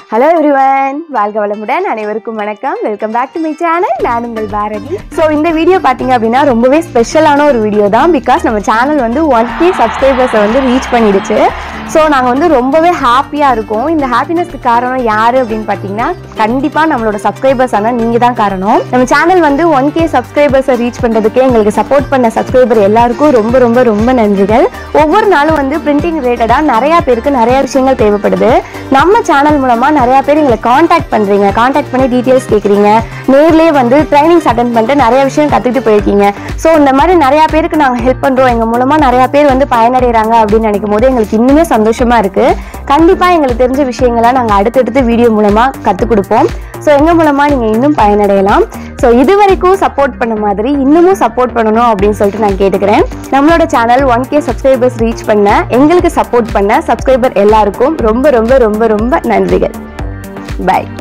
Hello everyone, வாழ்க வளமுடன் அனைவருக்கும் வணக்கம். Welcome back to my channel. நான் உங்கள் பாரதி. ஸோ இந்த வீடியோ பார்த்தீங்க அப்படின்னா ரொம்பவே ஸ்பெஷலான ஒரு வீடியோ தான். பிகாஸ் நம்ம சேனல் வந்து 1K சப்ஸ்கிரைபர்ஸை வந்து ரீச் பண்ணிடுச்சு. ஸோ நாங்கள் வந்து ரொம்பவே ஹாப்பியாக இருக்கோம். இந்த ஹாப்பினஸ்க்கு காரணம் யார் அப்படின்னு பார்த்தீங்கன்னா கண்டிப்பாக நம்மளோட சப்ஸ்கிரைபர்ஸ் ஆனால் நீங்கள் தான் காரணம். நம்ம சேனல் வந்து 1K சப்ஸ்கிரைபர்ஸை ரீச் பண்ணுறதுக்கு எங்களுக்கு சப்போர்ட் பண்ண சப்ஸ்கிரைபர் எல்லாருக்கும் ரொம்ப ரொம்ப ரொம்ப நன்றிகள். ஒவ்வொரு நாளும் வந்து பிரிண்டிங் ரிலேட்டடாக நிறையா பேருக்கு நிறையா விஷயங்கள் தேவைப்படுது. நம்ம சேனல் மூலமாக நிறையா பேர் எங்களை காண்டாக்ட் பண்ணுறீங்க, காண்டாக்ட் பண்ணி டீட்டெயில்ஸ் கேட்குறீங்க, நேர்லேயே வந்து ட்ரைனிங்ஸ் அட்டென்ட் பண்ணிட்டு நிறைய விஷயம் கற்றுக்கிட்டு போயிருக்கீங்க. ஸோ இந்த மாதிரி நிறையா பேருக்கு நாங்கள் ஹெல்ப் பண்ணுறோம், எங்கள் மூலமாக நிறையா பேர் வந்து பயனடைகிறாங்க அப்படின்னு நினைக்கும் போது எங்களுக்கு இன்னுமே சந்தோஷமாக இருக்குது. கண்டிப்பாக எங்களுக்கு தெரிஞ்ச விஷயங்களை நாங்கள் அடுத்தடுத்து வீடியோ மூலமாக கற்றுக் கொடுப்போம். ஸோ எங்கள் மூலமாக நீங்கள் இன்னும் பயனடையலாம். ஸோ இது வரைக்கும் சப்போர்ட் பண்ண மாதிரி இன்னமும் சப்போர்ட் பண்ணணும் அப்படின்னு சொல்லிட்டு நான் கேட்டுக்கிறேன். நம்மளோட சேனல் 1K சப்ஸ்கிரைபர்ஸ் ரீச் பண்ண எங்களுக்கு சப்போர்ட் பண்ண சப்ஸ்கிரைபர் எல்லாருக்கும் ரொம்ப ரொம்ப ரொம்ப ரொம்ப நன்றிகள். Bye.